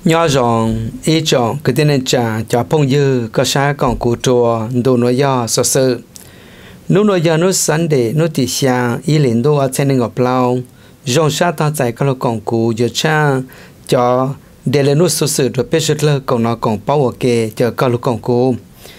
nhỏ rộng ý trọng cứ tên nên cho phong dư có xa còn cụ trùa đồ nói do sợ sự nụ nói do nụ sẵn để nụ tỉ xa ý liền đô ở trên nền ngọc lao rộng xa ta chạy các lô còn cụ giờ cha cho để lên nụ sợ sự rồi biết sự lơ còn nó còn bao ở kề cho các lô còn cụ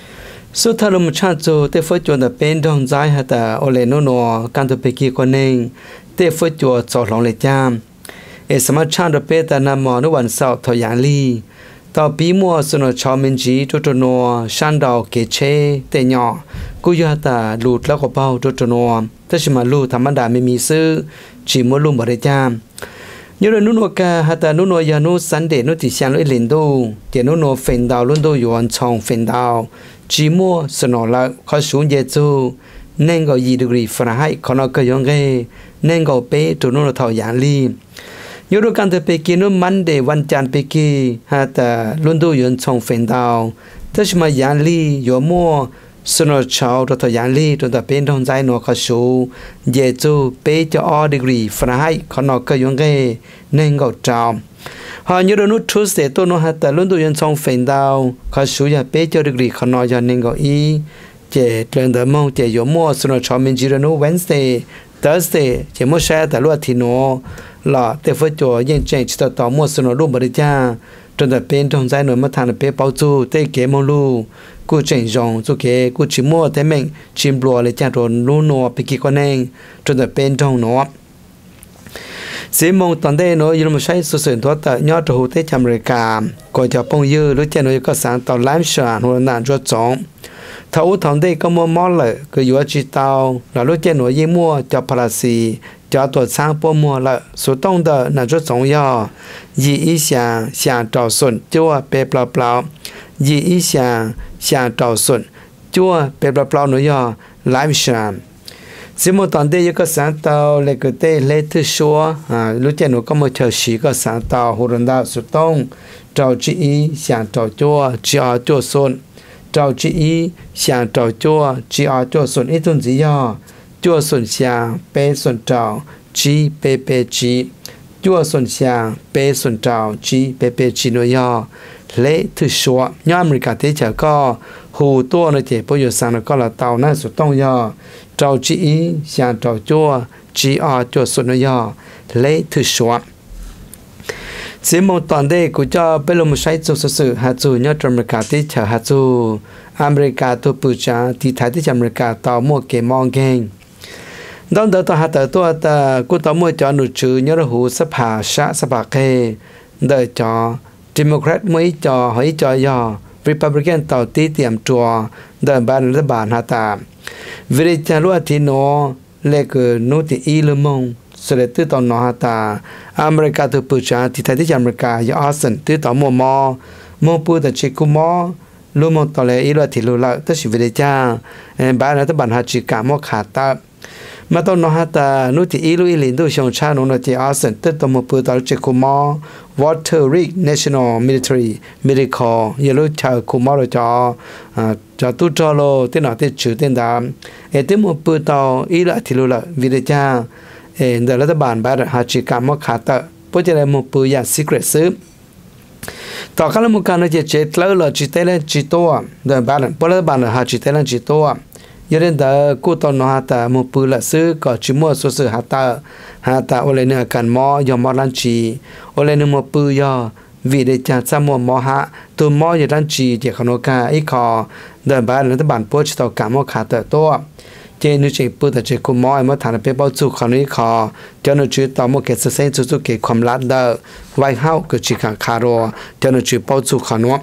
số thà lùm cha cho tế phơi chuột ở bên đông trái hay ta ở lên nụ nọ can tu beki con nên tế phơi chuột cho lòng lệ chaสมัชชาดเปตานามอนุวันเสาร์ทอยางลีต่อปีมัวสนชอมินจีจุจนัวชันดาวเกเชเตญอกุยาตาหลุดแล้วก็เป้าจุจนัวแต่ชิมาลูธรรมดาไม่มีซื้อจีมัวลุมบริจามยรนุนวกาฮัตานุนวยานุสันเดนุติเซียนลุอิลินดูเจนุนเฟนดาวลุนดูยวนชองเฟนดาวจีมัวสนอละเขาสูงเยจูเน่งก็ยีดีกรีฟราให้ขอนก็ยองเกเน่งก็เป้จุนุนทอยางลียูรูกันเตไปกินนู่นมันเดวันจันทร์ไปกีฮะแต่ลุนดูยนชงเฟนดาวแต่ชมายานลีโยมัวสนอชาวตัวทยานลีตัวแต่เป็นทองใจหนอขชูเยจูเปจอดีกรีฟราให้ขอนก็ยงเกเน่งก็จอมหอยูรูนุทุสเตตัวนู้ฮะแต่ลุนดูยนชงเฟนดาวขชูยาเปจอดีกรีขอนอยาเน่งก็อีเจเดินเดิมมองเจโยมัวสนอชาวมินจิรนุเวนสเตย์Thursday เจมัวแชร์แต่ลวดทีโนหล่อเตฟจ่อยังเจงจิตต่อมัวสนอรูปบริจาจนแต่เป็นทองใจหน่วยมาทานเปเปาจูเตเกมลูกูเจงจงจุเกกูชิมัวเตเมงชิมบัวเลยจ้าโดนลูนัวไปกี่คนเองจนแต่เป็นทองหนอสีมงตอนได้เนาะยูนมาใช้สุดๆตัวแต่ยอดหูเตจอเมริกาก่อนจะป้องยื้อหรือเจ้าหน่วยก็สารต่อไลฟ์ชาหัวนานจวดสองถ้าอุทธรณ์ได้ก็มัวมอเลยก็อยู่จิตเอาแล้วรู้เจ้าหน่วยยี่มัวจะพลาสีจะตัวสร้างป้อมัวละสุดต้องเดินนั่นจุดสองย่อยี่อีเสียเสียต่อส่วนจั่วเปเปล่ายี่อีเสียเสียต่อส่วนจั่วเปเปล่าหน่วยย่อไลฟ์ชามสมมติตอนได้ยังก็สร้างต่อเล็กเต้เล็กที่ชัวรู้เจ้าหน่วยก็มาเชิดสีก็สร้างต่อหูรันดาสุดต้องเจ้าจีอีเสียต่อจั่วจีอาจั่วส่วนเจ้าจีอีเสียต่อจั่วจีอาจั่วส่วนอีตุนจีย่อจั่วส่วนเสียเปส่วนเจ้าจีเปเปจีจั่วส่วนเสียเปส่วนเจ้าจีเปเปจีโนย่อเละที่ชัวย่ออเมริกาที่จะก็หูตัวในเจ็บประโยชน์สังก็ละเตาหน้าสุดต้องย่อเจ้าจีอีเสียเจ้าจั่วจีอาจั่วส่วนย่อเละที่ชัวเสียมตอนเด็กกูจะไปลงมาใช้จุดสื่อหาจูยอดอเมริกาที่จะหาจูอเมริกาตัวปูจาที่ไทยที่อเมริกาต่อมั่วเกมองเก่งตอนเดินต่อหาตัวแต่กูต่อมั่วจอหนุชื่อยอดหูสภาชะสภาเกเดินจอดิโมแครตไม่จอหอยจอยอริพับลิกันต่อตีเตรียมจัวเดินบ้านรัฐบาลหาตาวิริจารุอธิโนเล็กนุติอีลมงสเลตื้อตอนนอฮาตาอเมริกาตัวปูจาที่ไทยที่อเมริกายาออสตันตื้อต่อมัวมอปูแต่เชกุมอลูมตอเลอีรัติลูละตั้งชีวิตจ้าบ้านรัฐบาลฮาจิกามอขาตามาตอนนอฮาตานุติอีลุอิลินดูชงชาโนนเจออสตันตื้อต่อมัวปูตอเชกุมอวอเตอร์ริกเนชั่นแนลมิลิเตอรี่มิลิคอลยาลุชาคุมอร์จอตุจอโลที่หน้าที่ชื่อเต็นดามที่มัวปูตออีรัติลูละวิริจ้าเดินรัฐบาลบ้านฮาจิกามอขาตาผู้จะได้มุปุยาสิเกรตซึต่อขั้นมุการเราจะเจตแล้วเราจิตเตลจิตตัวเดินบ้านผู้รัฐบาลฮาจิตเตลจิตตัวยันเดินกู้ตอนนอฮาตามุปุละซึก็จิมัวสุสฮาตาโอเลเนกันมอยอมรันจีโอเลเนมุปุยาวิเดจาซามัวมอฮะตัวมอยรันจีเจขโนกาอีคอเดินบ้านรัฐบาลผู้จะต่อกามอขาตาตัวเจนุจิปุตตะเจคุมอยมาฐานเปเปาจูขอนี้ขอเจ้าหน้าที่ต่อมาเกิดเส้นจุดเกิดความลัดเดอไว้เฮาเกิดจิกาคารัวเจ้าหน้าที่เปาจูขอนัว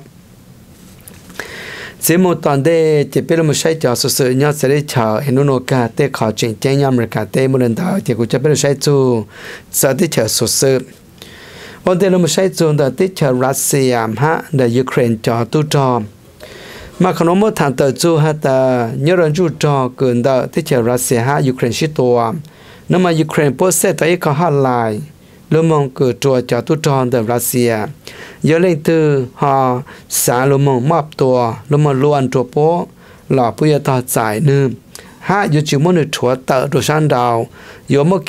เสมุตอนเดเจเปลมุใช้จอสุดๆยอดเสด็จชาวเห็นนุโนกาเตขอเจงเจงยอมริกาเตมุนันดาเจกูจะเป็นใช้จูสติเชสุดๆวันเดลมุใช้จูเดติเชรัสเซียมฮะเดยูเครนจอตุจอมมาขนมทางเตอจูฮะแต่เนื้อจูจอเกินเดที่เจรัสเซียฮะยูเครนชิตัวนั่นมายูเครนโพสเซตตัวเอกฮะลายลมองเกิดตัวจากตุจอเดรัสเซียยอเล่นตือฮะสารลมองมอบตัวลมองล้วนตัวโปหล่อผู้ยาต่อจ่ายนึงฮะอยู่จิมุนถั่วเตอตัวชันดาวโยมคิด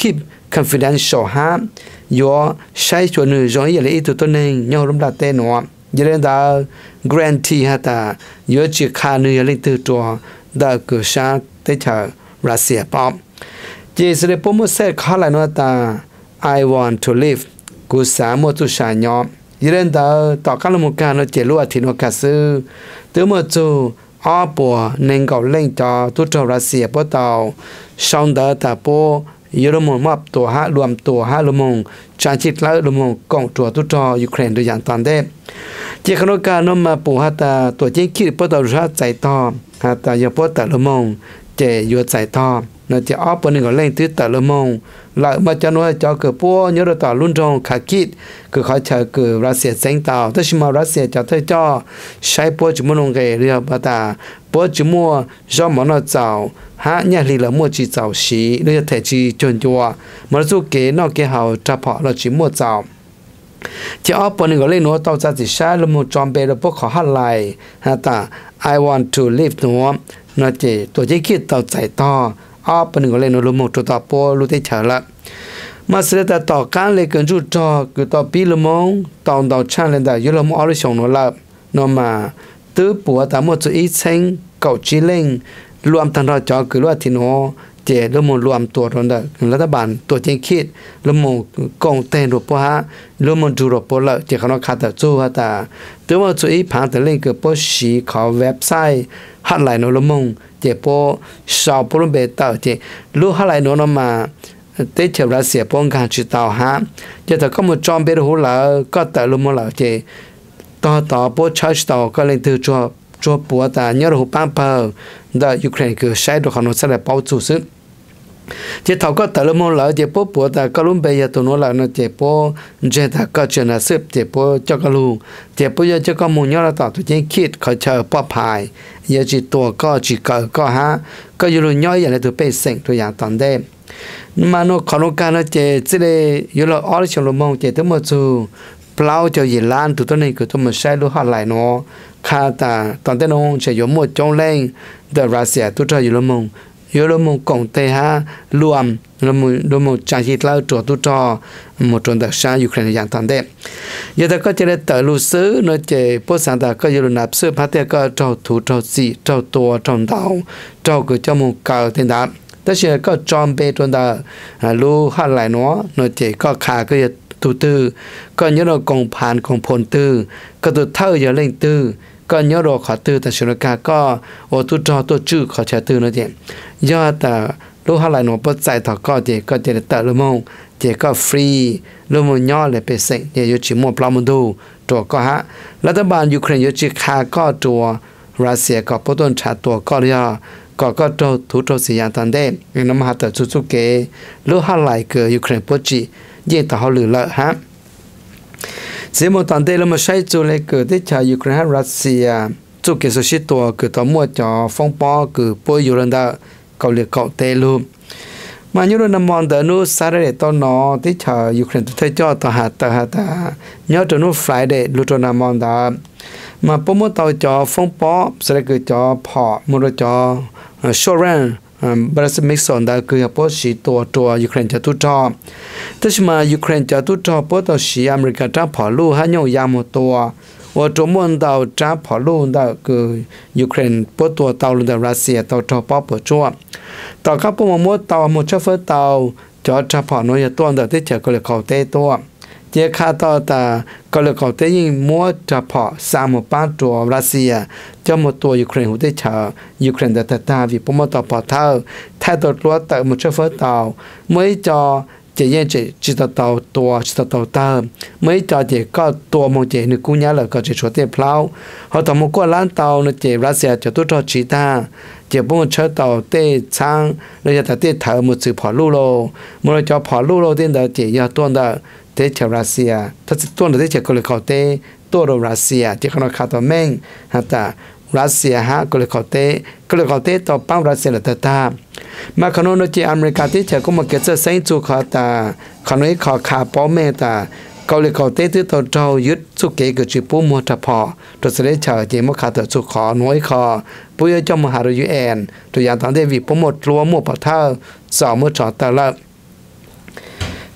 confidential ฮะยัวใช้ส่วนหนึ่งย้อนอย่างละอีตัวนึงย่อลำดับเต้นว่ายันดา grantee ฮะตายัวจีคาหนึ่งอย่างละตัวดากุชาเตชารัสเซียป๊อปเจสเลปโมเซข้าหลายนัวตา I want to live กุสามตุชายอยันดาต่อการลงการเราเจลุอาทินวกัสตัวมจูอาปัวหนึ่งกับเล่งจอตุจรัสเซียปตาวช่องเดอตาโปยูโรมงมอบตัวฮะรวมตัวฮะลมงจานชิดแล้วลมงกองตัวตุจยูเครนโดยอย่างตอนเด็เจ้าขนการนมาปูฮะตาตัวจริงคิดปตาวรัสใจตอฮะตายาปตาลมงเจยัวใจตอเนื่องจากอาปัวหนึ่งกับเล่งตื้อตาลมงหลังมาจนว่าจอเกิดปัวยูโรต่อรุ่นจงขาคิดคือเขาเชื่อคือรัสเซียเซ็งตาวแต่ชิมารัสเซียจะเท่าจ้อใช้ปัวจุมนงเกเรียบตาปัวจุมัวจอมมันเจ้าหาเนี่ยลีละมัวจีเจ้าสีเรื่องแต่จีจนจัวมันสู้เกนอกเกหาจะพอเราจีมัวเจ้าที่อ้อปนก็เลยนัวต่อจากที่ใช้ละมัวจอมเปรพวกเขาหันไหลฮะตา I want to live นัวนั่นเจตัวที่คิดต่อใจต่ออ้อปนก็เลยนัวละมัวตัวต่อปัวรู้ได้เฉลละมาเสด็จต่อการเลยเกินจุดจอคือต่อปีละมังตอนต่อช่างเลยแต่ยุละมัวอริชงนัวละนัวมาตื้อปัวแต่มัวจะอีเซงเก่าจีเล่งรวมทั้งเราจอคือว่าที่โนเจรวมรวมตัวตนเดรัฐบาลตัวจริงคิดรวมกองเต้นรูปฮะรวมดูรูปละเจขนขาดจูฮะตาตัวว่าจุยผ่านแต่เล่นคือปสีขอเว็บไซต์ฮัลไลน์โนรวมเจปชาวปรุเบตเจรู้ฮัลไลน์โนนมาเตเชรัสเซียป้องกันจิตเอาฮะเจแต่ก็มาจอมเบรหูละก็แต่รวมละเจต่อปชาชต่อก็เลยถือจัวปัวแต่เนี่ยเราปั้นเผาแต่ยูเครนคือใช้ตัวขนมสลัดเป่าจุดซึ่งเจ้าเขาก็แต่ละมองแล้วเจ้าปัวแต่ก็ลุ้มไปยาตัวนู้นแล้วนะเจ้าปัวเจ้าแต่ก็เจอหน้าซึบเจ้าปัวเจ้าก็รู้เจ้าปัวเจ้าก็มุ่งยอดต่อตัวเจ้าคิดเขาเชื่อป้าพายยาจีตัวก็จีก็ฮะก็อยู่รุ่นย่อยอย่างไรตัวเป็นสิ่งตัวอย่างตอนเดิมมาโนขนมการนะเจ้าจะได้อยู่เราออริชลมองเจ้าทั้งหมดจูเปล่าเจ้าหญิงล้านตัวนี้คือตัวมันใช้รู้หัดไหลเนาะข้าตาตอนเต้นงจะยมหมดจงเล่งเดรัสเซียตุจยูโรมงกงเตฮารวมรวมจางฮิตแล้วตัวตุจหมดจนแต่ชายูเครนอย่างตอนเด็กยาตาก็จะได้แต่ลูซื้อเนื่อเจพวกสันตาก็ยูนับซื้อพัทยาก็เจ้าถูเจ้าสีเจ้าตัวเจ้าดาวเจ้าคือเจ้ามุกเก่าเต็นดาแต่เชื่อก็จอมเปจนดาลูหัดไหลเนาะเนื่อเจก็ขาก็จะตัวตื้อก็ย้อนเรากองผ่านของพลตื้อก็ตัวเท่าอย่าเล่งตื้อก็ย้อนเราขอตื้อแต่สุรกาก็โอตุจอตัวจื้อขอใช้ตื้อนะเจยอดแต่ลูกหลายหนูปัจจัยต่อก็เจก็จะได้แต่ละมงเจก็ฟรีละมงย่อเลยเป็นสิ่งเนี่ยยุจิมัวปลามันดูตัวก็ฮะรัฐบาลยูเครนยุจิคาก็ตัวรัสเซียก็ปต้นชาตัวก็ย่อก็ตัวทุตัวสีอย่างตันเด้น้ำหาแต่สุเกลูกหลายเกิดยูเครนปัจจิเย่ต่อเขาหรือละฮะเสียมตอนเดลมาใช้จุเลยเกิดที่ชาวยูเครนรัสเซียจุเกสุชิตัวเกิดต่อมัวจอฟงปอเกิดป่วยอยู่ระดับเกาหลีเกาเตลูมายุโรนมอนเดนูสาระเดตอนนอที่ชาวยูเครนที่จอต่อหาตายอดนูฟลายเดลูตนามอนดามาปุ่มต่อจอฟงปอสระเกิดจอพอมุรจอชอรันบรัสมิกซอนได้คือพอสีตัวยูเครนจะตุจอแต่ชมายูเครนจะตุจอพอต่อสีอเมริกาจ้าผอลูฮันยยามตัวว่าจมวนดาวจ้าผอลูได้คือยูเครนพอตัวเตาลุนรัสเซียตัวจอปอปจัวต่อครับปุ่มมัวเตามัวเชฟเฟอร์เตาจอจ้าผอน้อยตัวเดียวที่เจอก็เลยเขาเตตัวเจ้าข้าต่อตาก็เลยเขาเตยิงมัวจ้าผอสามป้าตัวรัสเซียจะหมดตัวยูเครนหัวได้ชายูเครนแต่ตาวิปุ่มต่อพอเท่าถ้าตัวตัวแต่มัวเชฟเฟอร์เตาเมื่อจอเจเย็นจิตเตาตัวจิตเตาเติมเมื่อจอเจก็ตัวมองเจนึกกู้ยาเลยก็จะช่วยเตะเพลาเขาทำมุกล้านเตาเนเจรัสเซียจะตัวจีตาเจ็บปุ่มเชิดเตาเตะช้างเราจะตัดเตะเถอะมุดสื่อผอลูโลเมื่อจะผอลูโลเต้นเดาเจยาตัวเดาเตะเชรัสเซียถ้าตัวเดาเตะเชก็เลยเขาเตะตัวรัสเซียเจ้าขนาดขาตัวแม่งฮัตตารัสเซียฮะก็เลยเขาเตะต่อปั้มรัสเซียละตามาขนมจีอเมริกาที่เชก็มาเกิดเส้นจูขาตาขนมขอขาป้อเมตาเกาหลีเขาเตะที่ตัวเจ้ายึดสุเกะกับจีปูมัวตะพอตัวเสด็จเฉยเจมขาตัวสุขอน้อยคอปุยเจ้ามหาวิทยาลัยตัวอย่างตอนเดวิปหมดรัวมัวปะเท่าสองมัวจอดตะละ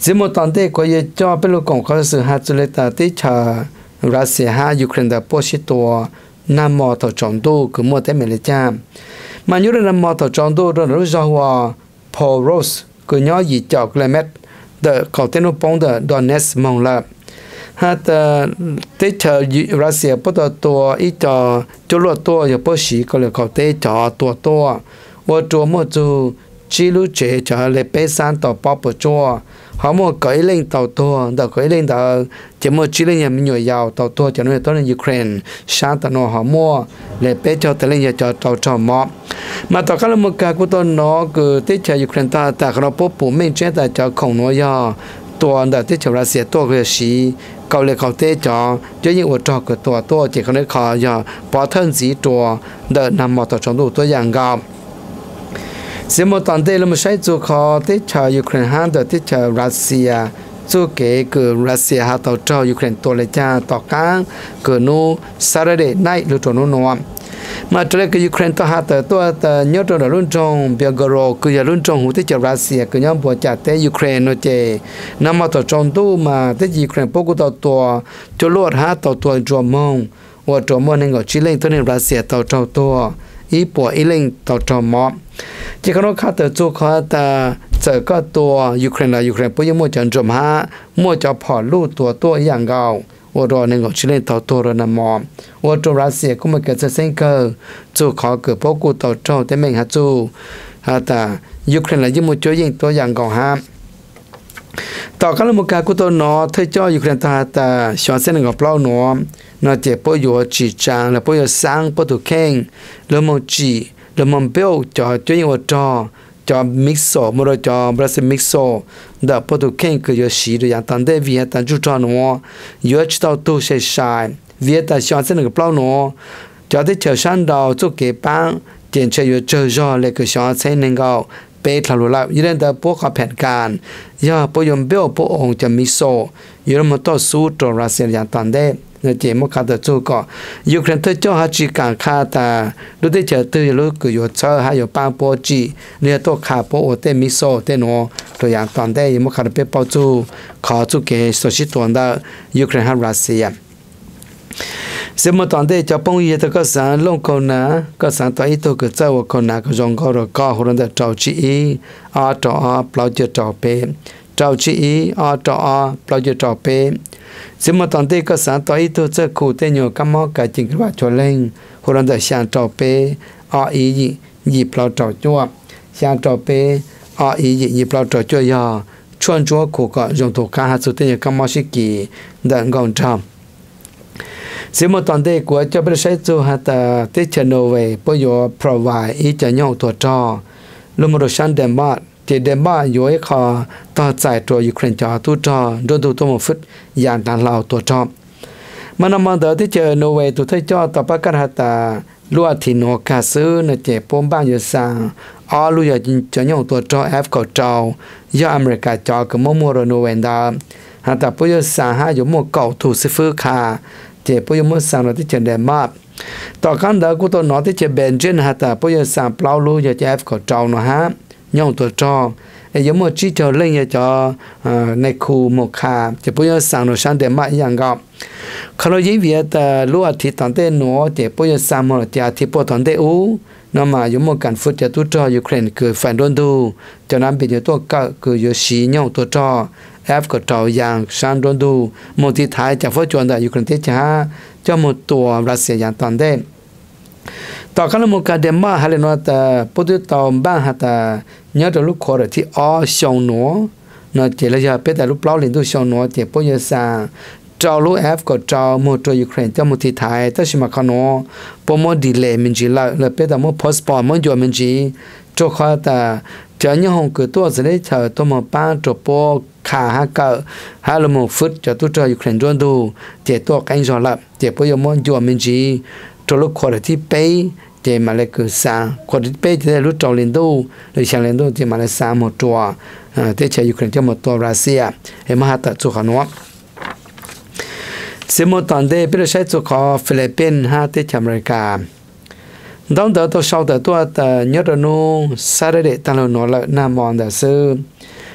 สิมตอนเตก็ยจ่อเป็นลูกของเขาสื่อหาจุเลตาที่ชารัสเซียหายูเครนแต่ปชิตัวนำมอต่อจองดูคือมัวแต่เมริกามันยุเรนำมอต่อจองดูโดนรู้จักว่าพอลโรสคือย้อนหยีจอกเลเม็ดเดเขาเต้นปงเดดอนเนสมองละหาแต่ที่ชารัสเซียปตัวอีจอจุลตัวอยู่ปชีก็เลยเขาเตจอตัวว่าตัวมัวจูชิลูเจจะเลยไปสานต่อปอปจัวเขามัวก่อยเล่งต่อตัวแต่ก่อยเล่งแต่จะมัวชิเล่งยังมีหน่วยยาวต่อตัวจะนู่นตอนในยูเครนชาตินอเขามัวเลยไปเจ้าแต่เล่งจะต่อจอมอมาต่อกันแล้วมุกากุตนอคือที่จะยูเครนแต่เราพบปุ่มไม่เชื่อแต่จะของหน่วยยาวตัวแต่ที่จะรัสเซียตัวคือสีเกาหลีเขาเตจอจะยิ่งอดจอคือตัวเจ้าเขาเนี่ยขอยาปอเทิร์นสีตัวเดินนำมาต่อจอมดูตัวอย่างเก่าเสียมตอนเดลมาใช้จูคอที่ชาวยูเครนฮันเดที่ชาวรัสเซียจูเก๋คือรัสเซียหาต่อเจ้ายูเครนตัวเลยจ้าต่อกลางคือนูซาร์เดย์ไนหรือตัวนู้นมาจากนั้นยูเครนต่อหาตัวยอดรุ่นจงเบียกโรคือรุ่นจงหูที่ชาวรัสเซียคือย้อมบัวจัดแต่ยูเครนโนเจนำมาต่อจงตู้มาที่ยูเครนพวกตัวจะลวดหาต่อตัวจวมงว่าจวมงนึงก็ชิเลงตัวนึงรัสเซียต่อเจ้าตัวอีปัวอีเล่งต่อจอมอที่เขาข้าแต่จูเขาแต่เจอก็ตัวยูเครนปุ๊ยมั่วจันจมหามั่วจะผ่อนลู่ตัวอย่างเก่าว่าตัวนึงก็ชิเล่งต่อตัวระนามอว่าตัวรัสเซียก็มาเกิดเส้นเกอจูเขาเกิดพวกกูต่อเจ้าแต่ไม่หาจูแต่ยูเครนยิ่งมั่วจะยิ่งตัวอย่างเก่าฮะต่อกันแล้วมุกากุตัวนอเธอจ้ายูเครนแต่ชวนเส้นกับเปล่าหนอน่าจะปอยจีจางและปอยสังปตุเข่งแล้วมจีแล้วมันเบลจอจะยังว่าจอมิกโซมรจอบรัสมิกโซเดปตุเข่งคืออยู่สีดูอย่างตันเดวิเหตันจุดจอนวอยู่จิตเอาตัวเสียชายวิเหตันชวนเส้นกับเปล่าหนอจอที่เชื่อชันดาวจุกเก็บปังเจนเชยอยู่เจอจอเลยคือชวนเส้นหนึ่งเก่าไปทะลุละยืนแต่พวกเขาแผนการย่าปยมเบลพวกองจะมิโซยืนมาต่อสู้ตัวรัสเซียอย่างตันเดในเจมขาตัวจูก็ยูเครนเธอเจ้าหาจีการฆ่าตาดูได้เจอตัวรู้ก็อยู่เชื่อให้อยู่ปังโปจีเนี่ยตัวขาโปโอเตมิโซเตโนตัวอย่างตอนได้ยังไม่ขาดไปปอจูขอจูเกสชิตวันได้ยูเครนหารัสเซียเสมอตอนได้จะป้องยีตก็สารลงคนนะก็สารตัวอีตัวก็เจ้าคนนะก็จงก็รอก็คนนั้นเจ้าจีอาต่อเปล่าจะเจ้าเปเจ้าจีอาต่อเปล่าจะเจ้าเปสมตอนที่ก็สารต่ออีตัวเจ้าคู่เตโยกัมมอกจริงว่าชวนเล่งคนนั้นจะช่างเจ้าเปยีเปล่าเจ้าจั่วช่างเจ้าเปยีเปล่าเจ้าจั่วยาชวนจั่วคู่ก็ยงถูกการหาสุดเตโยกัมมอชิกีเดินกองจำเสมอตอนเด็กกว่าจะไปใช้ตัวหาแต่ที่เชนโนเวย์ปยพรวายอีจะย่องตัวจอลุมรชันเดนมาร์ที่เดนมาร์อยู่ให้คอต่อใจตัวยูเครนจอตัวจอโดนตัวมุฟดยานดันลาวตัวจอมันนำมาเดินที่เจอโนเวย์ตัวที่จอต่อประกาศหาแต่ลัวที่โนกาซื้อในเจ็บปมบ้านอยู่สั่งลุยจะย่องตัวจอเอฟก็จอยาอเมริกาจอกับมัวมัวโนเวนดาหาแต่ปยสั่งหาอยู่มัวเก่าถูกซื้อคาเจ็บปยมัวสั่งเราที่เจอเดนมาร์ต่อกันเดินกูตัวนอที่เจอเบนจินหาแต่ปยสั่งเปล่าลุยจะเอฟก็จอนะฮะย่องตัวจอยังมั่วชี้เจอเล่นยังจอในคูหมกขาจะพูดยังสั่งหนูฉันเดมาอย่างก็เขาเรายิ่งเวียแต่รู้อาทิตย์ตอนเต้หนูจะพูดยังสั่งมันจะอาทิตย์พอตอนเต้น้ำมาอยู่มั่วกันฟุตจะตัวจอยูเครนคือแฟนโดนดูจากนั้นเป็นอยู่ตัวก็คืออยู่สีย่องตัวจอเอฟก็จออย่างฉันโดนดูโมที่ท้ายจากฟุตจวนแต่ยูเครนที่จะเจ้าหมดตัวรัสเซียอย่างตอนเต้ต่อกันแล้วมุกเดมาฮัลโหลแต่พูดต่อบ้านฮัตเนื้อตัวลูกคอที่ชงหนูเนาะเจริญเป็นแต่ลูกเปล่าเรียนตัวชงหนูเจ็บปวดสางเจ้าลูกเอฟก็เจ้าหมดตัวยูเครนเจ้าหมดที่ไทยแต่ชิมาคานอพอหมดดีเลยมันจีละเลยเป็นแต่หมดพาสปอร์ตมันอยู่มันจีโจข้าแต่เจ้าเนี่ยห้องคือตัวจะได้เธอตัวมาป้าตัวโปขาฮักเกอฮัลโหลฟุตจะตัวเจ้ายูเครนจวนดูเจ็บตัวกันจอละเจ็บปวดมันอยู่มันจีตัวลูกคอที่เป้เจมาเลกุสาคนที่เป้จะได้รู้จักเรียนดูหรือเชียงเรียนดูเจมาเลสาหมดตัวเตชยูเครนจะหมดตัวรัสเซียเอมาฮัตจุขานวเสมอตอนเดเป็นใช้จุขอฟิลิปปินส์ฮะเตชอเมริกาดองเดตัวชาวตัวแต่ยอดนูซาเดตตลอดนอละนามอนแต่ซื้อ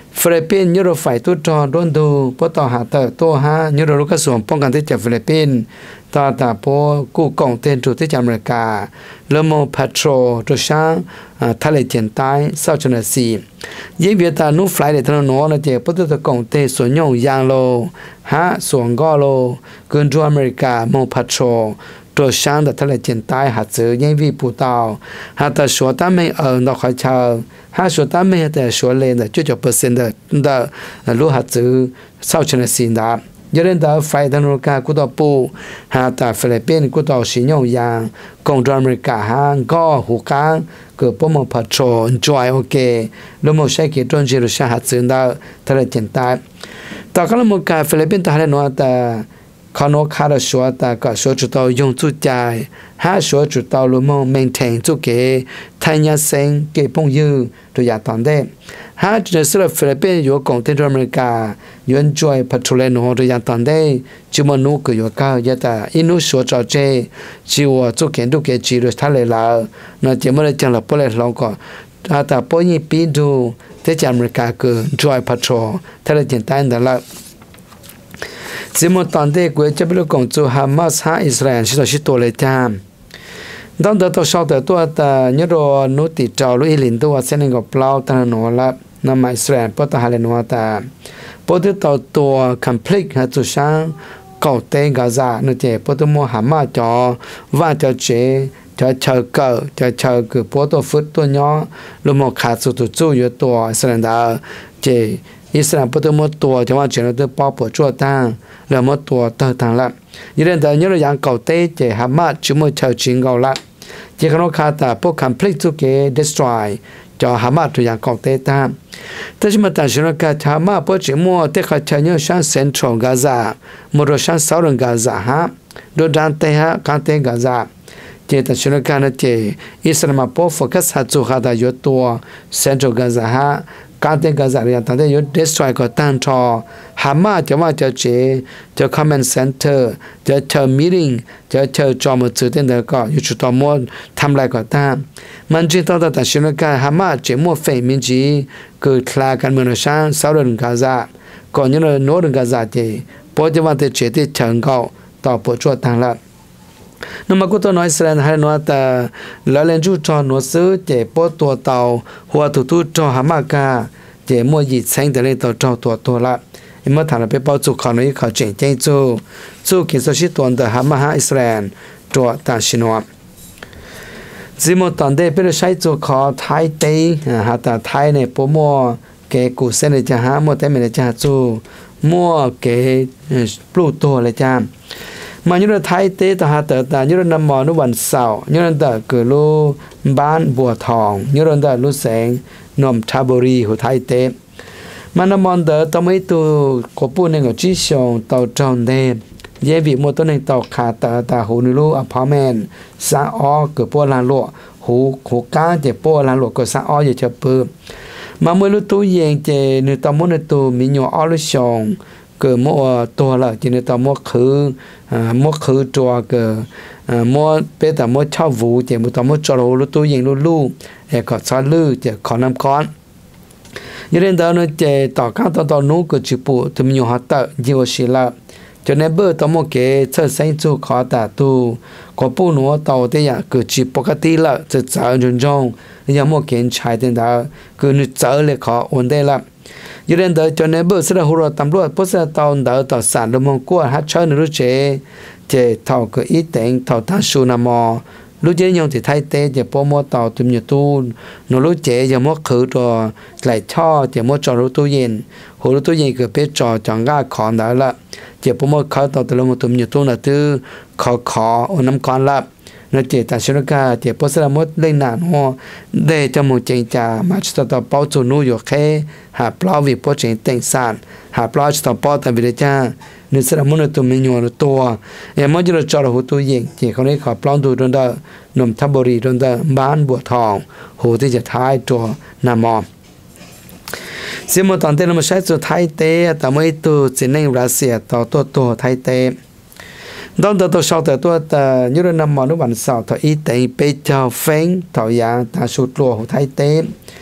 Philippines như rồi phải tu trò đôn đồ bố tỏ hạ tờ tô ha như rồi lúc các xuồngป้องกันที่จากPhilippinesต่อตาโปกู้กองเต้นจุดที่จากอเมริกาเลโมพัทโรตัวช้างทะเลจีนใต้เซาท์ชนซียิ่งเวียดานุฟลายเดทนนนะเจ้าปุ๊บตัวกองเต้ส่วนย่งยางโลฮะส่วนก็โลเกินตัวอเมริกาโมพัทโรตัวช้างแต่ทะเลจีนใต้หาเจอยิ่งวิปูตาวหาแต่ชัวตั้งไม่ดอกขอยเชาหาชัวตั้งไม่แต่ชัวเลนแต่90%的รู้หาเจอเซาท์ชนซีดา有人到飞到那个古道布，还到菲律宾古道新疆样，广州美加哈高湖港个不么拍照 enjoy OK， 那么谁给专辑的下下子到他的简单，到个那么个菲律宾他的那的。เขาโน้ขาดชัวแต่ก็ชัวจุดต่อ用จุดใจหาชัวจุดต่อรู้มั้ง maintain จุดเก๋ทายาเซ็งเก๋ปงยืตัวอย่างตอนเด็กหาจุดสุดฟิลิปปินส์อยู่กองที่อเมริกาย้อนจ่อยพัฒนาโน้ตัวอย่างตอนเด็กจิมนุก็อยู่ก้าวยาแต่อินุชัวจอเจจิวจุดเก๋ดูเก๋จีรู้ทะเลแล้วนั่นจิมเลยจังหลับไปเลยเราก็แต่พอยี่ปีดูที่อเมริกาก็จ่อยพัฒนาทะเลจีนใต้นั่นแหละจิมตอนเด็กกูจะไปรู้กองจูฮามาสฮาอิสราเอลชิโตชิโตเลยจ้าตอนเด็กตัวชอบแต่ตัวแต่ยุโรนุติจาวลุยลินตัวเส้นกับเปล่าตั้งหนวละนำมาอิสราเอลพอตาฮาเลนัวแต่พอที่ตัว complete ฮะจุช่างเก่าเตงกาซาเนเจพอตัวมัวฮามาจอว่าจะเจจะเชิญเกิดจะเชิญคือพอตัวฟุตตัวย่อลุมขาดสุดจู่อยู่ตัวอิสราเอลเจอิสราเอลพอตัวมัวตัวจะว่าเจนตัวป้อปวดจั่วตั้งแล้วมัวตัวเติร์ทางละยี่เรื่องแต่ยี่เรื่องอย่างเก่าเตเจฮามาจุมัวเชิญชิงเก่าละเจ้าขนมขาตาพวก complete ทุกเก destroy จอฮามาตัวอย่างของเตต้าแต่ชิมาตัดสินว่าฮามาพวกจิมัวเตะขัดเชยช่าง central Gaza มัวรช่าง southern Gaza ฮะโดยด้านเตฮะการเต Gaza เจตัดสินว่าเจอิสราเอลมาพวกโฟกัสหาจุขาตาอยู่ตัว central Gaza ฮะการเตะ Gaza เรียนตั้งแต่อยู่ destroy ก็ตั้งทอฮามาจะว่าจะเจจะ command center จะเชิญ meeting จะเชิญจอมสื่อเต้นเด็กก็อยู่จุดต่อมดทำไรก็ตามมันจึงต้องตัดสินว่าฮามาเจมัวเฟมิจีคือคลากันเมืองช่างซาอุดิกาซาก่อนยังโนร์กาซาเจพอจะว่าจะเจที่เชิงเขาต่อปวดจวดทางละนั่นมาก็ตัวน้อยแสดงให้น้อยแต่แล้วเล่นจู่จอหนูซื้อเจปวดตัวเต่าหัวตุ่จอฮามากาเจมัวหยิบเส้นแต่เล่นต่อจอตัวละเมื่อถามไปเป้าจุเขาหน่อยเขาเจงเจงจู่กินโซชิตัวแต่ฮามาฮาอิสราเอลตัวตาชินวจิมตอนเด็กเป็นใช้จู่ขอไทยเตยหาแต่ไทยเนี่ยปมัวเกกูเส้นเลยจ้าฮะมัวแต่ไม่เลยจ้าจู่มัวเกปลุกตัวเลยจ้ามายุโรไทยเตต่อหาแต่ยุโรนำมอนุวันเสาร์ยุโรแต่เกิดลูบ้านบัวทองยุโรแต่ลูแสงนมชาบุรีหัวไทยเตมันนำมอนเดอต้องไม่ตัวขบวนหนึ่งกับจิชงต่อจอนเดเย่บีมัวตัวหนึ่งต่อขาตาหูนิลูอพาร์ตเมนต์ซาออเกิดปวดลานหลวหูก้าเจ็บปวดลานหลวก็ซาอออย่าเจ็บปื้มมาเมื่อรู้ตัวเย็นเจนึกต่อมัวในตัวมีหยออลุชงเกิดมัวตัวละจีนึกต่อมัวคือตัวเกิดมัวเป็นแต่มัวชอบวูเจ็บมัวต่อมัวจอรู้ตัวเย็นรู้ก็ซาลื้อเจ็บขอน้ำก้อนยี่เรื่องเดินเจต่อข้างต่อนู้ก็จิปุถึงมีหัวตะยิวศิลาจนในเบอร์ต่อโมเกเชิดเส้นจู่ขอแต่ตูขอปูหนัวต่อเตียก็จิปกติละจะเจอจนจงยังโมเกนชายเดินดาก็นึกเจอเลยขอวันได้ละยี่เรื่องเดินจนในเบอร์สุดหัวตำรวจพุทธตอนเดินต่อสารลมกัวฮัทเชิญรู้เจเท่าก็อีเต็งเท่าท่าชูนามอรู้เจยังที่ไทยเตะจะโปรโมทต่อตุ่มอยู่ตู้นรู้เจจะมดคือตัวไหลช่อจะมดจอรู้ตู้เย็นหัวรู้ตู้เย็นก็เป็นจอจังก้าขอนได้ละจะโปรโมทเขาต่อตะลุมตุ่มอยู่ตู้น่ะตื้อขอโอน้ำก้อนละนั่นเจตาชิลกาเจโพสต์มดเล่นหนาหัวได้จมูกเจงจ่ามาชต่อเป้าจูนูอยู่แค่หาปลาวิปโปเจงเต็งสานหาปลาต่อป้อแต่วิเดจ้านึกสระมุนตัวมีหยวนตัวมันจะจอดหัวตัวยิงเจเขาได้ขอปล้องดูโดนเดนมทับบุรีโดนเดบ้านบัวทองหัวที่จะท้ายตัวนามอเสียมตอนเต้นมาใช้ตัวไทยเตะแต่ไม่ตัวจีนในรัสเซียต่อตัวไทยเตะตอนตัวชอบแต่ตัวแต่ยุโรนำมอนุวันเสาร์ต่ออีเตะไปเจ้าเฟ้งต่อยาตาชุดตัวหัวไทยเตะ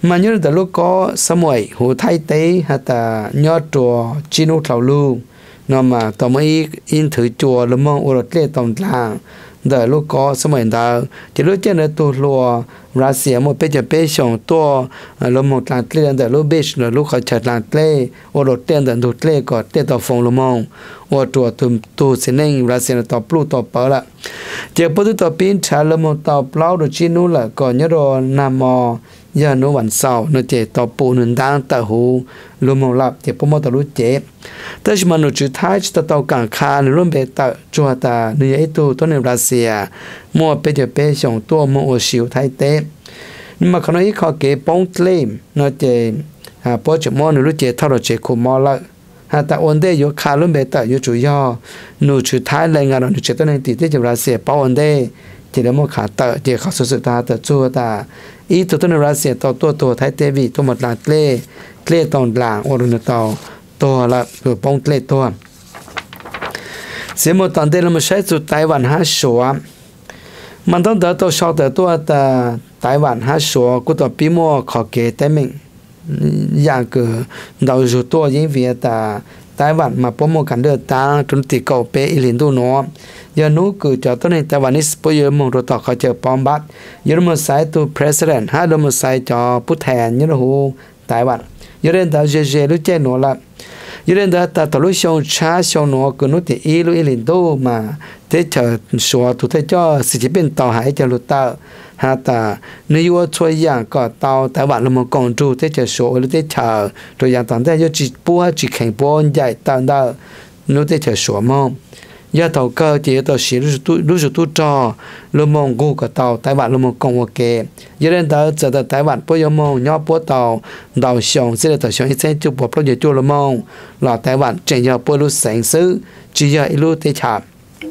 mà nhớ từ lúc có sớm muội hồ thay tế hay ta nhớ chùa chinu thầu lu nó mà tao mới in thử chùa lâm mong ở đây tổng làng đời lúc có sớm muội đó chỉ lúc trên là tu lùa Russia một bây xong tua lâm mong làng tây đời lúc biết là lúc họ chợt làng tây ở đây đời tu tây có tây tàu phong lâm mong ở chùa tu xin nên Russia là tàu plu tàu bờ là chỉ bữa tàu pin trả lâm mong tàu plau được chinu là còn nhớ rồi nam mò giờ nó vẫn sau nó chỉ tàuปูnền đang tàu hồ luôn mong lập chỉ bố tàu lúa chế,แต่ที่มันnó chỉ thái chỉ tàu cảng khá nó luôn bị tàu chua ta nó vậy tuตัวในรัสเซียมั่วไปจะไปส่งตัวมั่วสิวไทยเต้nhưng màเขาnóiเขาเก็บป้องเล่มnó chỉพอจะมั่วnóรู้เจเท่าเราเจคุมมั่วละแต่วันเดียวขาลุ่มเบต้าอยู่จุยอหนูชุดท้ายแรงงานหนูเจตัวในติดที่จะรัสเซียป้าวันเดียวจะได้มั่วขาเตะเดี๋ยวเขาสุดตาเตะจัวตาอีตัวในรัสเซียตัวไทยเทวีตัวหมดหลังเล่ตอนหลังโอรุนตัวละคือป้องเล่ตัวเสียหมดตอนเดินเราใช้สุดไต้หวัน5 ชัวมันต้องเดินตัวชอบแต่ตัวไต้หวัน5 ชัวกูตัวปีมั่วขอเกตแต่มึงอย่างคือเราอยู่ตัวยิ่งเวียแต่ไต้หวันมาป้องกันเดือดตาจนติดเก่าเปอิลินดูน้อยานู้คือจะต้นในไต้หวันนี้พอเยอะมองตัวต่อเขาเจอปอมบัตเยอะมาใส่ตัว president ห้าเรามาใส่จอผู้แทนยันหูไต้หวันเยอะเรื่องแต่เจรู้เจนหนูละเยอะเรื่องแต่ตลุชงช้าชงหนูคือนู้ติอีลุอิลินดูมาเทเจอชัวทุเทเจอสิจิเป็นต่อหายจะรู้ต่อหาแต่ในยัวช่วยอย่างก็ต่อไต้หวันเรามากองจูเทเจอชัวหรือเทเจอตัวอย่างตอนแต่ยจีปัวจีแข่งปัวใหญ่ตอนเดิมนู้เทเจอชัวมองgiờ tàu cơ chỉ tàu xí lúc tu trò lúc mong gu cả tàu Thái Bản lúc mong công ok giờ đến tới giờ tới Thái Bản bây giờ mong nhỏ bố tàu đầu sòng sẽ là tàu sòng sẽ chụp bộ project chụp lúc mong là Thái Bản chuyển giờ bây lúc sáng sớm chỉ giờ lúc tây chạp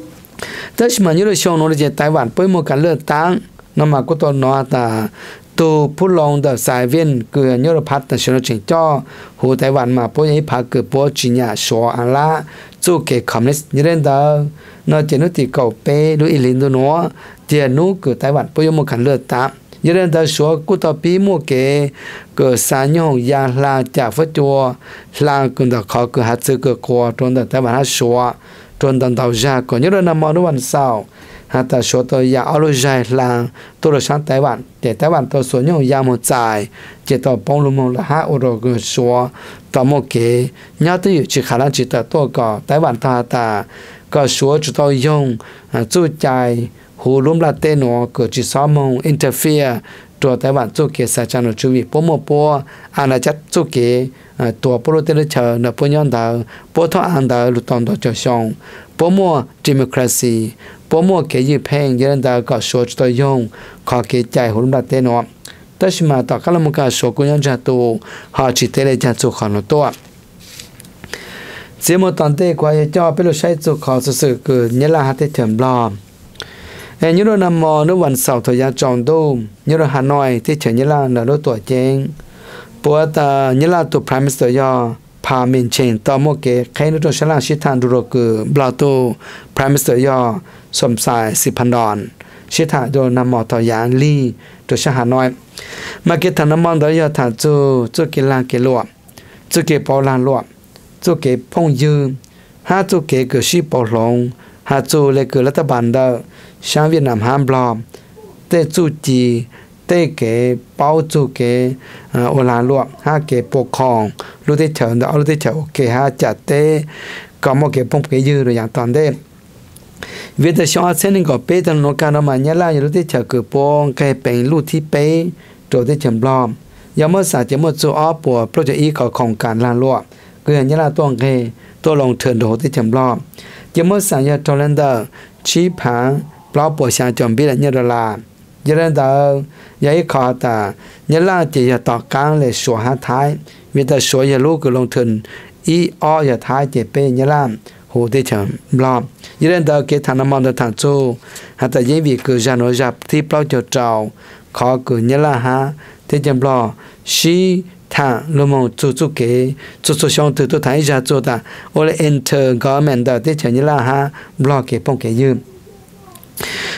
tất mà như là sòng nó là Thái Bản bây một cái lợn tăng nó mà có tàu nó ta tu phun long the sai viên cứ nhớ là phát là sự chỉnh cho hồ Thái Bản mà bây giờ phát cứ bố chỉ nhà số anh la chú cái communist như thế đó nó chỉ nó thì cầu pe đối liên đó nó chỉ nó cứ Thái Bản bây giờ một cảnh lừa tạm như thế đó số của tao bí mua cái sáng nhau ya là trả phát cho là cứ đó khó cứ hạt sự cứ qua trong đó Thái Bản hạt số trong đó đầu ra còn như là năm món nó vẫn sao hạt ta số tôi ya ở lối dài là tôi là sáng Thái Bản để Thái Bản tôi số nhau ya một dài chỉ tao bông luôn một là hạt ở đó cứ số tao một cái nhớ tới chỉ khả năng chỉ tao tôi có Thái Bản ta có số chúng tôi dùng chú chạy hồ lúm là tên nó có chỉ số mong interfere cho Thái Bản chú cái sai cho nó chú ý bố một bố anh là chắc chú cái tua bố tên là chờ nó bố nhân đạo bố thọ anh đạo lụt toàn đó cho xong bố mua democracy bố mua cái gì phèn cho nên đạo có số chúng tôi dùng có cái chạy hồ lúm là tên nó tất mà tạo các là một cái số của nhân gia tu họ chỉ tên là gia tu khó nó to chỉ một tuần tây qua cho biết là sai tu khó sự sự cứ nhớ là hạt thèm lo như là nằm mò nó vẫn sầu thời gian tròn đâu như là Hà Nội thì chỉ như là nó tuổi trẻ bữa ta như là tụ prime minister do pa miền trên tao một cái nó cho sáng là sĩ than được cứ bảo tụ prime minister do sầm sai si pan đòn sĩ than do nằm mò thời gian li cho sáng Hà Nội mà cái thằng nằm mò đó do thằng chú cái làng cái lụa chú cái bao làng lụa chú cái phong dư ha chú cái cứ sĩ bảo long ha chú lại cứ là ta bàn đó sang Việt Nam ham blo tê chú chỉ tê cái bao chú cái ở làng lụa ha cái bộ khòng lúc tê chờ đó lúc tê chờ ok ha chặt tê có một cái phong cái dư rồi dạng toàn đấy Việt Nam sang sẽ nên có bé thằng nó càng mà nhớ lại lúc tê chờ cứ bộ cái bèn lúc thi bé rồi tê chờ blo giờ mới xả chỉ một số ở bộ project ý có khòng cản làng lụa cứ nhớ là toàn cái tôi lòng thường đồ tê chờ blo giờ mới xả giờ cho lên đó chỉ phá bao bộ sang chuẩn bị là như là cho nên đó vậy khó ta nhớ là chỉ là tỏ căng để số hai thái vì ta số giờ lúc cứ lông thường ý o giờ thái chỉ pe nhớ là hồ tê chậm lo cho nên đó cái thằng nam đó thằng chú hay ta dễ vì cứ ra nó dập thì bao giờ trào khó cứ nhớ là ha tê chậm lo si thằng lúc mà chú cái chú xong từ tôi thấy ra chú ta or enter government đó tê chậm nhớ là ha lo cái phong cái dư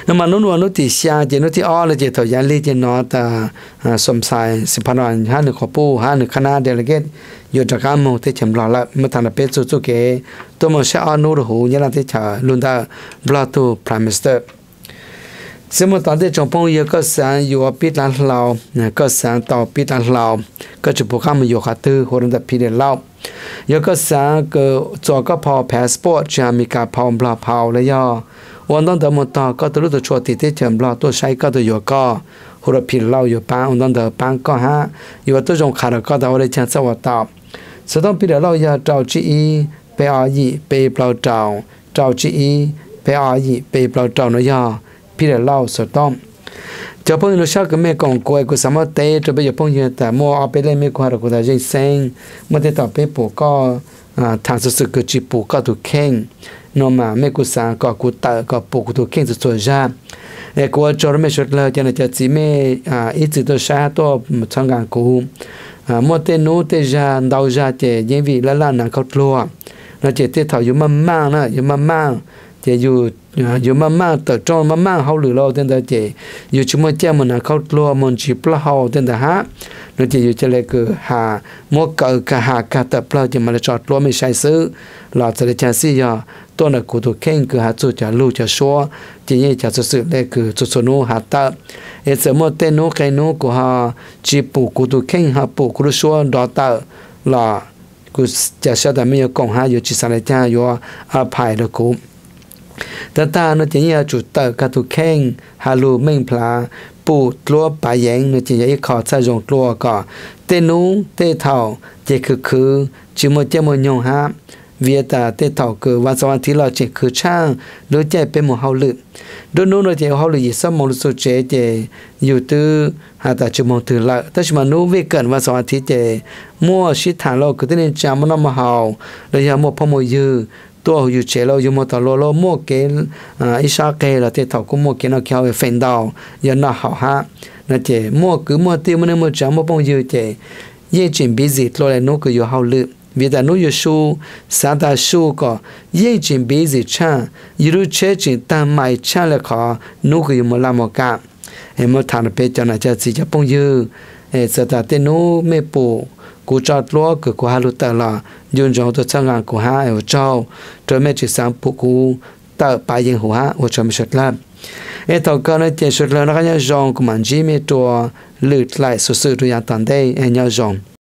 nhưng mà nó thì xa chỉ nó thì ó là chỉ thời gian lý chỉ nó ta xóm sai sự phản ánh hai nước khu hai nước Canada delegateอยู่จากการมองที่เฉมรอละเมื่อทางเป็นสุดๆเกตัวมันเชื่อโน้ตหูยันที่จะลุนดาบลาตูพรีเมียร์สมมติตอนที่จงพงอยู่ก็สั่งอยู่ปิดร้านเราก็สั่งต่อปิดร้านเราก็จะพูดข้ามอยู่ขัดตื้อคนจะพิเรเราอยู่ก็สั่งก็จอก็พอพาสปอร์ตจะมีการพอมบลาพาวเลยย่อวันนั้นแต่หมดต่อก็ตัวรู้ตัวชัวติดที่เฉมรอตัวใช้ก็ตัวอยู่ก็คนจะพิเรเราอยู่ปังวันนั้นแต่ปังก็ฮะอยู่ตัวจงขาดก็แต่ว่าได้เชิญสวัสดิ์สต้องพิเรเราอย่าเจ้าจีไปอายีไปเปล่าเจ้าจีไปอายีไปเปล่าเจ้าเนาะย่อพี่เดี๋ยวเล่าสต้องจะพงเราชอบกับแม่กองกวยกูสามารถเตะจะไปอยู่พงยืนแต่มัวเอาไปเล่นไม่ควรเรากูได้ยินเสียงเมื่อเตะต่อไปปู่ก็ทางสุดๆก็จีปู่ก็ถูกเข่งนอมาแม่กูสางก็กูเตะก็ปู่กูถูกเข่งสุดๆจ้ากูจอดไม่ชุดเลยจะน่าจะจีแม่อีจิตตัวชาตัวช่างงานกูเมื่อเตะนู้เตะจ้าดาวจ้าเจยังวีละล้านนักเขาลัวแล้วเจเตะเท่าอยู่มั่งนะอยู่มั่งเจอยู่มั่งแต่จอมั่งเขาหรือเราเดินแต่เจอยู่ชั่วโมงเจ้ามันเขาลัวมันจีปลาเขาเดินแต่ฮะแล้วเจอยู่จะเลยคือหามัวเกิดกับหากาแต่ปลาจะมาจอดลัวไม่ใช่ซื้อเราจะได้เจอสิยาตัวนักกูถูกเข่งคือหาจุดจะลู่จะชัวเจยังจะสุดๆเลยคือสุดๆนู้หาตาสมมติเต้นนู้ใครนู้กูหาจีปูกูถูกเข่งหาปูกูชัวดอตาละกูจะเชื่อแต่ไม่ยอมกงหาอยู่จิตสันนิษฐานอยู่อภัยแล้วกูแต่ตาเนื้อจะยังจุดเตะกระตุกแข้งฮาลูเม่งพลาปูตัวปลายแยงเนื้อจะยังขอใช้จงตัวก็เต้นู้เต้เท่าเจคือจิมเจมยงฮะเวียตาเต้เท่าคือวันสวรรค์ที่เราเจคือช่างหรือใจเป็นหมู่เฮาลึกโดนนู้นเราเจเฮาลึกยิ่งสมองสุดเจอยู่ตื้อหาแต่จิมองถือละแต่ชิมานู้เวกันวันสวรรค์ที่เจมั่วชิดฐานเราคือที่นี่จำมันน้ำมาเฮาเราอย่ามั่วพมยืตัวอยู่เฉลอยู่มตลอดมั่วเกลอิชาเกลเตถากุมั่วเกลนักเขาเฟนดาวยันน่าหาฮะนั่นเจมั่วคือมั่วตีมันมั่วจำมั่วปงยืเจยิ่งจิมบิซิตโลเลนุก็อยู่เฮาลึวิตานุอยู่ชูสาตาชูก็ยิ่งจิมบิซิช่างยูรุเชจิตามไม่ช่างเลยขอนุก็อยู่มลามกะมั่วทานเปจนาจะสิจะปงยืสตาเตนุไม่ปูกูจอดลัวคือกูหาลุตตละยืนจองตัวช่างงานกูหาเจ้าโดยไม่จิตสามผู้กูเตะไปยังหัวว่าจะไม่ชุดละต่อกันเจชุดละนักยังจองกูมันจีมีตัวหลุดไหลสุดๆตัวอย่างตันได้ยังจอง